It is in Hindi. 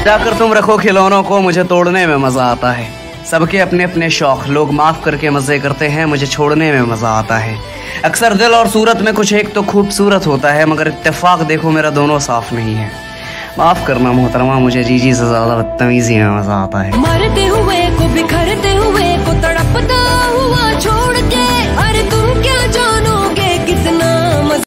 जाकर तुम रखो खिलौनों को, मुझे तोड़ने में मजा आता है। सबके अपने अपने शौक, लोग माफ करके मजे करते हैं, मुझे छोड़ने में मजा आता है। अक्सर दिल और सूरत में कुछ एक तो खूबसूरत होता है, मगर इत्तेफाक देखो मेरा दोनों साफ नहीं है। माफ करना मोहतरमा, मुझे जीजी से ज्यादा बदतमीजी में मजा आता है।